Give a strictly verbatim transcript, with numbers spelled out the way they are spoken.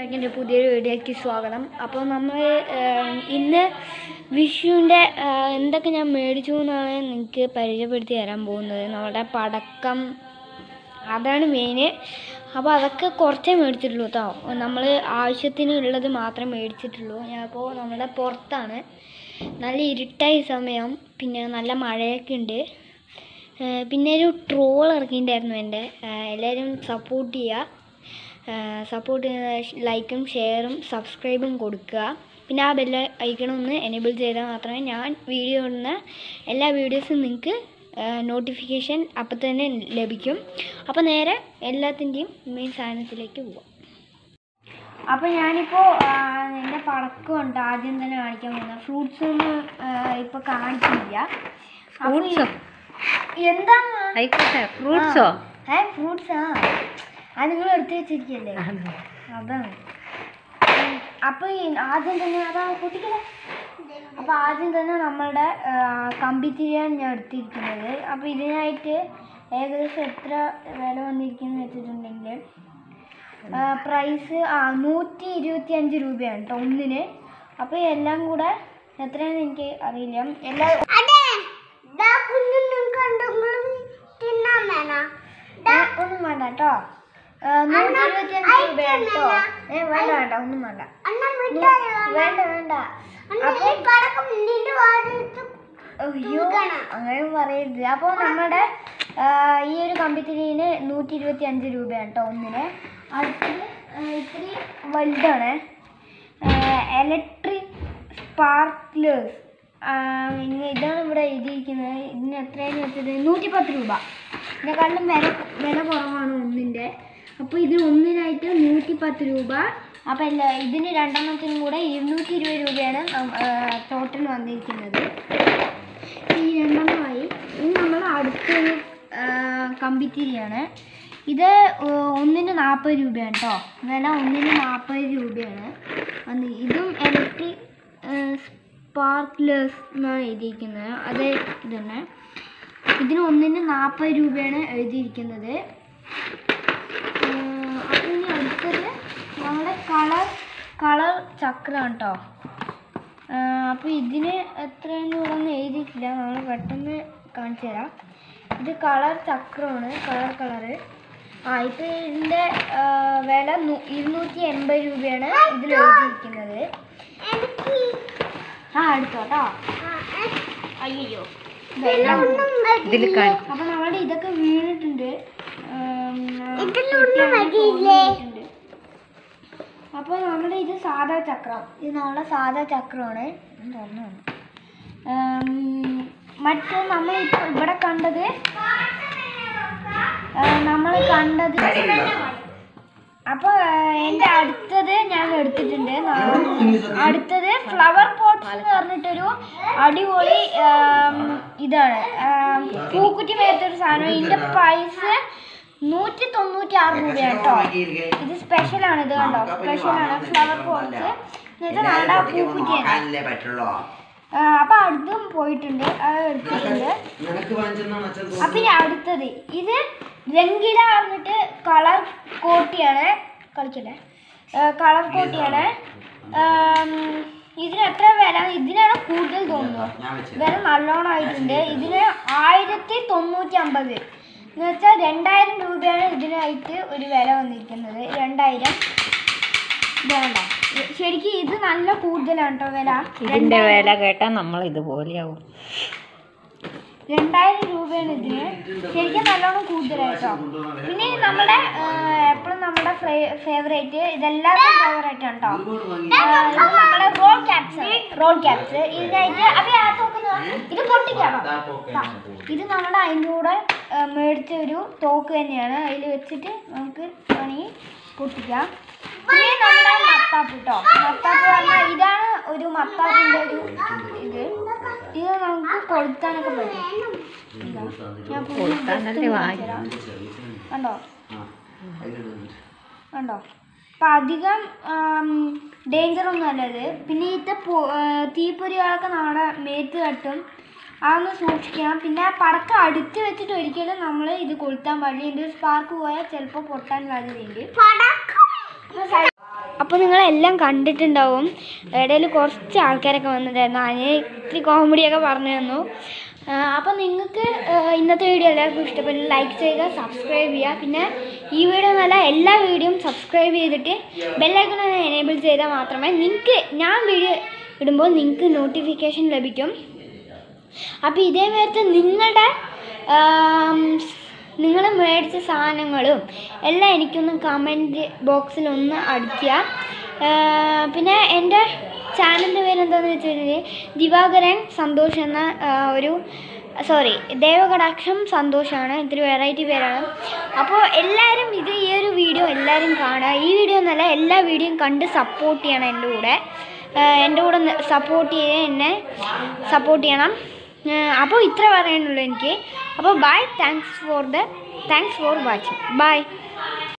എല്ലാവർക്കും പുതിയൊരു വീഡിയോയ്ക്ക് സ്വാഗതം. അപ്പോൾ നമ്മൾ ഇന്ന് വിഷുവിൻ്റെ എന്തൊക്കെ ഞാൻ മേടിച്ചു എന്നാണ് നിങ്ങൾക്ക് പരിചയപ്പെടുത്തി തരാൻ പോകുന്നത്. നമ്മുടെ പടക്കം, അതാണ് മെയിന്. അപ്പോൾ അതൊക്കെ കുറച്ചേ മേടിച്ചിട്ടുള്ളൂ കേട്ടോ. നമ്മൾ ആവശ്യത്തിനുള്ളത് മാത്രമേ മേടിച്ചിട്ടുള്ളൂ. ഞാനിപ്പോൾ നമ്മുടെ പുറത്താണ്, നല്ല ഇരുട്ടായ സമയം, പിന്നെ നല്ല മഴയൊക്കെ ഉണ്ട്. പിന്നെ ഒരു ട്രോൾ ഇറക്കിയിട്ടുണ്ടായിരുന്നു എൻ്റെ. എല്ലാവരും സപ്പോർട്ട് ചെയ്യുക. സപ്പോർട്ട് ചെയ്യുന്ന ലൈക്കും ഷെയറും സബ്സ്ക്രൈബും കൊടുക്കുക. പിന്നെ ആ ബെല്ല് ഐക്കൺ ഒന്ന് എനേബിൾ ചെയ്താൽ മാത്രമേ ഞാൻ വീഡിയോ ഇടുന്ന എല്ലാ വീഡിയോസും നിങ്ങൾക്ക് നോട്ടിഫിക്കേഷൻ അപ്പം തന്നെ ലഭിക്കും. അപ്പോൾ നേരെ എല്ലാത്തിൻ്റെയും മെയിൻ സാധനത്തിലേക്ക് പോവാം. അപ്പോൾ ഞാനിപ്പോൾ എൻ്റെ പടക്കമുണ്ട് ആദ്യം തന്നെ കാണിക്കാൻ പോകുന്നത്. ഫ്രൂട്ട്സ് ഒന്നും ഇപ്പോൾ കാണിക്കുന്നില്ല. ഫ്രൂട്ട്സോ എന്താ ഫ്രൂട്ട്സോ ഏ ഫ്രൂട്ട്സാ അത് നിങ്ങൾ എടുത്ത് വെച്ചിരിക്കല്ലേ, അതാണ്. അപ്പോൾ ആദ്യം തന്നെ അതാ കുട്ടിക്കല അപ്പോൾ ആദ്യം തന്നെ നമ്മളുടെ കമ്പിത്തിരിയാണ് ഞാൻ എടുത്തിരിക്കുന്നത്. അപ്പോൾ ഇതിനായിട്ട് ഏകദേശം എത്ര വില വന്നിരിക്കുന്നത് വെച്ചിട്ടുണ്ടെങ്കിൽ പ്രൈസ് ആ നൂറ്റി ഇരുപത്തി അഞ്ച് രൂപയാണ് കേട്ടോ ഒന്നിന്. അപ്പോൾ എല്ലാം കൂടെ എത്രയാണെന്ന് എനിക്ക് അറിയില്ല. എല്ലാ ഒന്നും വേണ്ട കേട്ടോ, നൂറ്റി ഇരുപത്തി അഞ്ച് രൂപയാണ് കേട്ടോ. ഏ വേണ്ട വേണ്ട ഒന്നും വേണ്ട വേണ്ട വേണ്ട അയ്യോ അങ്ങനെ പറയരുത്. അപ്പോൾ നമ്മുടെ ഈ ഒരു കമ്പിത്തിരിന് നൂറ്റി ഇരുപത്തി അഞ്ച് രൂപയാണ് കേട്ടോ ഒന്നിന്. അടുത്തത് ഇത്തിരി വലുതാണ്, ഇലക്ട്രിക് സ്പാർക്ലേഴ്സ്. ഇതാണ് ഇവിടെ എഴുതിയിരിക്കുന്നത്. ഇതിന് എത്രയാണെന്ന് വെച്ചത് നൂറ്റി പത്ത് രൂപ. ഇതിനെക്കാളും വില വില കുറവാണ് ഒന്നിൻ്റെ. അപ്പോൾ ഇതിന് ഒന്നിനായിട്ട് നൂറ്റി പത്ത് രൂപ. അപ്പോൾ എല്ലാ ഇതിന് രണ്ടെണ്ണത്തിനും കൂടെ ഇരുന്നൂറ്റി ഇരുപത് രൂപയാണ് ടോട്ടൽ വന്നിരിക്കുന്നത്. ഈ രണ്ടെണ്ണമായി. ഇനി നമ്മൾ അടുത്തൊരു കമ്പിത്തിരിയാണ്. ഇത് ഒന്നിന് നാൽപ്പത് രൂപയാണ് കേട്ടോ വില. ഒന്നിന് നാൽപ്പത് രൂപയാണ്. ഇതും ഇലക്ട്രിക് സ്പാർക്ലേഴ്സ് എന്നാണ് എഴുതിയിരിക്കുന്നത്. അതേ ഇത് തന്നെ. ഇതിന് ഒന്നിന് നാൽപ്പത് രൂപയാണ് എഴുതിയിരിക്കുന്നത്. അപ്പോൾ ഇനി അടുത്തത് നമ്മുടെ കളർ കളർ ചക്രമാണ് കേട്ടോ. അപ്പോൾ ഇതിന് എത്രയെന്ന് ഇവിടെ എഴുതിയിട്ടില്ല, നമ്മൾ പെട്ടെന്ന് കാണിച്ചു തരാം. ഇത് കളർ ചക്രമാണ്, കളർ കളറ്. ആ ഇപ്പോൾ ഇതിൻ്റെ വില ഇരുന്നൂറ്റി എൺപത് രൂപയാണ് ഇതിൽ എഴുതിയിരിക്കുന്നത്. ആ എടുത്തോ കേട്ടോ. അയ്യോ അപ്പൊ നമ്മുടെ ഇതൊക്കെ വീണിട്ടുണ്ട്. അപ്പൊ നമ്മുടെ ഇത് സാധാ ചക്രം, ഇത് നമ്മുടെ സാധാ ചക്രമാണ്. മറ്റേ നമ്മൾ ഇപ്പൊ ഇവിടെ കണ്ടത് നമ്മൾ കണ്ടത് അപ്പോൾ എൻ്റെ അടുത്തത് ഞാൻ എടുത്തിട്ടുണ്ട്. അടുത്തത് ഫ്ലവർ പോട്ട്സ് എന്ന് പറഞ്ഞിട്ടൊരു അടിപൊളി ഇതാണ്, പൂക്കുറ്റി മേത്തൊരു സാധനം. ഇതിൻ്റെ പ്രൈസ് നൂറ്റി തൊണ്ണൂറ്റി ആറ് രൂപയാണ് കേട്ടോ. ഇത് സ്പെഷ്യലാണ്. ഇത് കണ്ടോ, സ്പെഷ്യലാണ് ഫ്ലവർ പോട്ട്സ് എന്നുവെച്ചാൽ നമ്മുടെ പൂക്കുറ്റിയാണ്. അപ്പം അടുത്തും പോയിട്ടുണ്ട്, അത് എടുത്തിട്ടുണ്ട്. അപ്പം ഇനി അടുത്തത് ഇത് രംഗില പറഞ്ഞിട്ട് കളർ കോട്ടിയാണ്, കളിക്കട്ടെ, കളർ കോട്ടിയാണ്. ഇതിന് എത്ര വില? ഇതിനാണ് കൂടുതൽ തോന്നുന്നു, വില നല്ലോണം ആയിട്ടുണ്ട്. ഇതിന് ആയിരത്തി തൊണ്ണൂറ്റി അമ്പത് എന്ന് വെച്ചാൽ രണ്ടായിരം രൂപയാണ് ഇതിനായിട്ട് ഒരു വില വന്നിരിക്കുന്നത്. രണ്ടായിരം വേണ്ട, ശരിക്കും ഇത് നല്ല കൂടുതലാണ് കേട്ടോ വില. ഇതിന്റെ വില കേട്ടാൽ നമ്മൾ ഇതുപോലെയാവും. രണ്ടായിരം രൂപയാണ് ഇതിന്, ശരിക്കും നല്ലോണം കൂടുതലായിട്ടോ. പിന്നെ നമ്മുടെ എപ്പോഴും നമ്മുടെ ഫേവറേറ്റ്, ഇതെല്ലാവരും ഫേവറേറ്റ് ആണ് കേട്ടോ, നമ്മുടെ റോൾ ക്യാപ്സ്. റോൾ ക്യാപ്സ് ഇതിനായിട്ട് അപ്പം ആ തോക്കുന്ന ഇത് പൊട്ടിക്കാണോ? ഇത് നമ്മുടെ അതിൻ്റെ കൂടെ മേടിച്ച ഒരു തോക്ക് തന്നെയാണ്. അതിൽ വെച്ചിട്ട് നമുക്ക് വേണമെങ്കിൽ പൊട്ടിക്കാം. പിന്നെ നമ്മുടെ മത്താപ്പ് കേട്ടോ. മത്താപ്പ് പറഞ്ഞാൽ ഇതാണ് ഒരു മത്താപ്പിൻ്റെ ഒരു ഇത്. ഇത് നമുക്ക് കൊളുത്താനൊക്കെ പറ്റും. കണ്ടോ കണ്ടോ അപ്പം അധികം ഡേഞ്ചർ ഒന്നും അല്ലത്. പിന്നെ ഇത് തീപ്പൊരികളൊക്കെ നമ്മുടെ മേത്ത് തട്ടും, അതൊന്ന് സൂക്ഷിക്കണം. പിന്നെ പടക്കം അടുത്ത് വെച്ചിട്ട് ഒരിക്കലും നമ്മൾ ഇത് കൊളുത്താൻ പാടില്ല. ഇതിൻ്റെ സ്പാർക്ക് പോയാൽ ചിലപ്പോൾ പൊട്ടാൻ സാധ്യതയുണ്ട്. അപ്പോൾ നിങ്ങളെല്ലാം കണ്ടിട്ടുണ്ടാവും. ഇടയിൽ കുറച്ച് ആൾക്കാരൊക്കെ വന്നിട്ടായിരുന്നു. അതിന് ഇത്തിരി കോമഡിയൊക്കെ പറഞ്ഞു തന്നു. അപ്പോൾ നിങ്ങൾക്ക് ഇന്നത്തെ വീഡിയോ എല്ലാവർക്കും ഇഷ്ടപ്പെട്ടു ലൈക്ക് ചെയ്യുക, സബ്സ്ക്രൈബ് ചെയ്യുക. പിന്നെ ഈ വീഡിയോ എന്നല്ല എല്ലാ വീഡിയോയും സബ്സ്ക്രൈബ് ചെയ്തിട്ട് ബെല്ലൈക്കൺ ഒന്ന് എനേബിൾ ചെയ്താൽ മാത്രമേ നിങ്ങൾക്ക് ഞാൻ വീഡിയോ ഇടുമ്പോൾ നിങ്ങൾക്ക് നോട്ടിഫിക്കേഷൻ ലഭിക്കും. അപ്പോൾ ഇതേമാരത്തെ നിങ്ങളുടെ നിങ്ങൾ മേടിച്ച സാധനങ്ങളും എല്ലാം എനിക്കൊന്ന് കമൻറ്റ് ബോക്സിലൊന്ന് അടിക്കുക. പിന്നെ എൻ്റെ ചാനലിൻ്റെ പേര് എന്താണെന്ന് വെച്ചിട്ടുണ്ടെങ്കിൽ ദിവാകരൻ സന്തോഷ് എന്ന ഒരു സോറി ദേവകടാക്ഷം സന്തോഷമാണ്. ഇത്തിരി വെറൈറ്റി പേരാണ്. അപ്പോൾ എല്ലാവരും ഇത് ഈ ഒരു വീഡിയോ എല്ലാവരും കാണുക. ഈ വീഡിയോ എന്നല്ല എല്ലാ വീഡിയോയും കണ്ട് സപ്പോർട്ട് ചെയ്യണം. എൻ്റെ കൂടെ എൻ്റെ കൂടെ സപ്പോർട്ട് ചെയ്ത് എന്നെ സപ്പോർട്ട് ചെയ്യണം. അപ്പോൾ ഇത്ര പറയാനുള്ളൂ എനിക്ക്. അപ്പോൾ bye. Thanks for the thanks for watching. By.